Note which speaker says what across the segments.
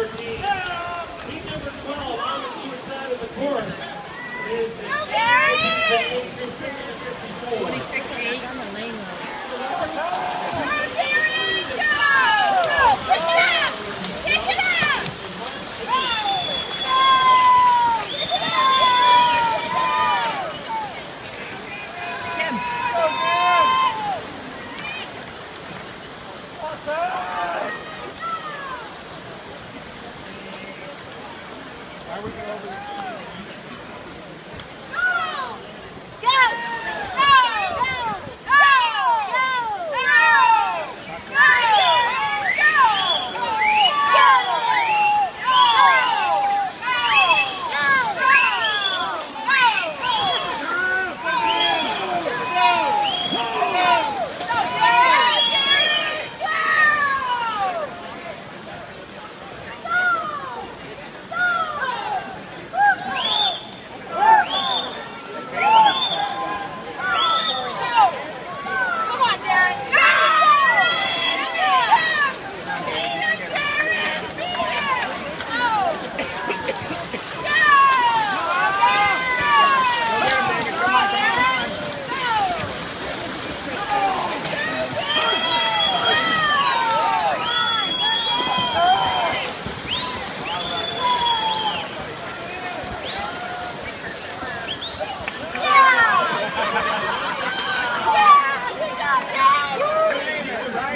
Speaker 1: team. Team number 12 on the near side of the course is the age group 50 to 54.
Speaker 2: 46 to 8 on the lane though.
Speaker 1: Why would you over there?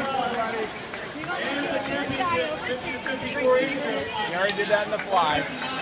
Speaker 3: You already did that in the fly.